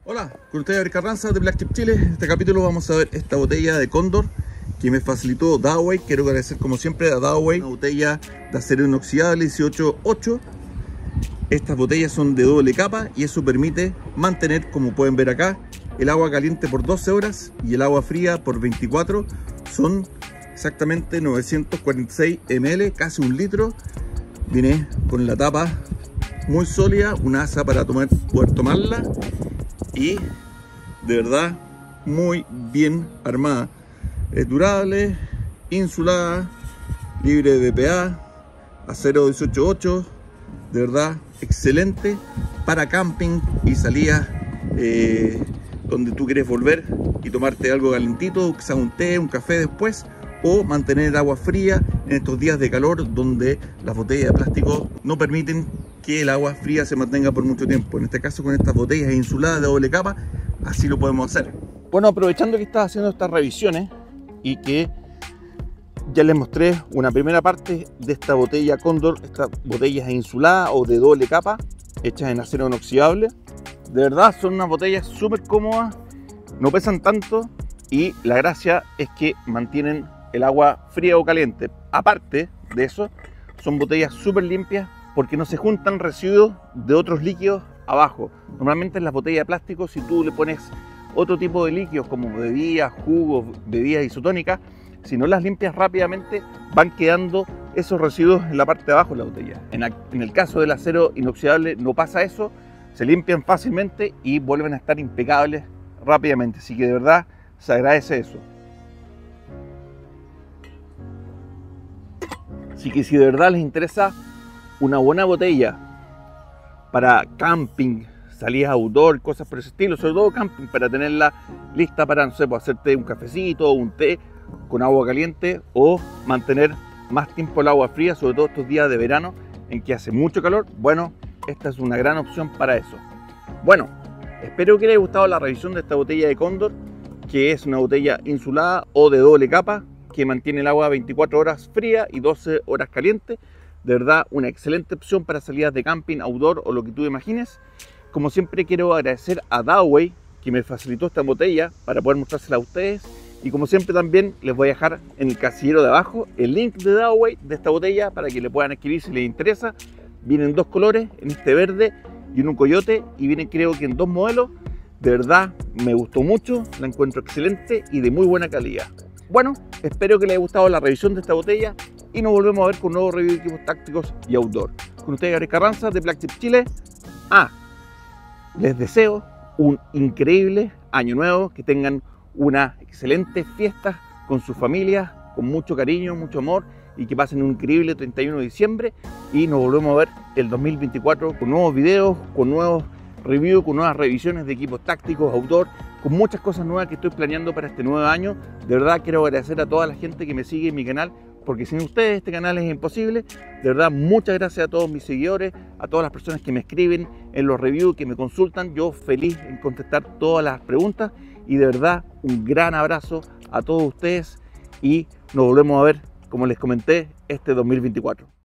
Hola, con ustedes Gabriel Carranza de Black Chip Chile. En este capítulo vamos a ver esta botella de Cóndor que me facilitó Daway. Quiero agradecer como siempre a Daway, una botella de acero inoxidable 18.8. Estas botellas son de doble capa y eso permite mantener, como pueden ver acá, el agua caliente por 12 horas y el agua fría por 24. Son exactamente 946 ml, casi un litro. Viene con la tapa muy sólida, una asa para poder tomarla, y de verdad muy bien armada. Es durable, insulada, libre de BPA, acero 18.8. de verdad excelente para camping y salidas donde tú quieres volver y tomarte algo calentito, quizás un té, un café después, o mantener el agua fría en estos días de calor donde las botellas de plástico no permiten que el agua fría se mantenga por mucho tiempo. En este caso, con estas botellas insuladas de doble capa, así lo podemos hacer. Bueno, aprovechando que estás haciendo estas revisiones y que ya les mostré una primera parte de esta botella Cóndor, estas botellas insuladas o de doble capa hechas en acero inoxidable. De verdad son unas botellas súper cómodas, no pesan tanto y la gracia es que mantienen el agua fría o caliente. Aparte de eso, son botellas súper limpias porque no se juntan residuos de otros líquidos abajo. Normalmente en las botellas de plástico, si tú le pones otro tipo de líquidos como bebidas, jugos, bebidas isotónicas, si no las limpias rápidamente, van quedando esos residuos en la parte de abajo de la botella. En el caso del acero inoxidable no pasa eso, se limpian fácilmente y vuelven a estar impecables rápidamente. Así que de verdad se agradece eso. Así que si de verdad les interesa una buena botella para camping, salidas outdoor, cosas por ese estilo, sobre todo camping, para tenerla lista para, no sé, pues hacerte un cafecito o un té con agua caliente o mantener más tiempo el agua fría, sobre todo estos días de verano en que hace mucho calor, bueno, esta es una gran opción para eso. Bueno, espero que les haya gustado la revisión de esta botella de Cóndor, que es una botella insulada o de doble capa que mantiene el agua 24 horas fría y 12 horas caliente. De verdad, una excelente opción para salidas de camping, outdoor o lo que tú imagines. Como siempre, quiero agradecer a Daway, que me facilitó esta botella para poder mostrársela a ustedes. Y como siempre también les voy a dejar en el casillero de abajo el link de Daway de esta botella para que le puedan adquirir si les interesa. Vienen dos colores, en este verde y en un coyote, y vienen creo que en dos modelos. De verdad, me gustó mucho, la encuentro excelente y de muy buena calidad. Bueno, espero que les haya gustado la revisión de esta botella y nos volvemos a ver con un nuevo review de equipos tácticos y outdoor. Con ustedes Gabriel Carranza de Black Chip Chile. Les deseo un increíble año nuevo, que tengan una excelente fiesta con sus familias, con mucho cariño, mucho amor, y que pasen un increíble 31 de diciembre y nos volvemos a ver el 2024 con nuevos videos, con nuevos reviews, con nuevas revisiones de equipos tácticos, outdoor, con muchas cosas nuevas que estoy planeando para este nuevo año. De verdad quiero agradecer a toda la gente que me sigue en mi canal, porque sin ustedes este canal es imposible. De verdad, muchas gracias a todos mis seguidores, a todas las personas que me escriben en los reviews, que me consultan. Yo feliz en contestar todas las preguntas y de verdad un gran abrazo a todos ustedes y nos volvemos a ver, como les comenté, este 2024.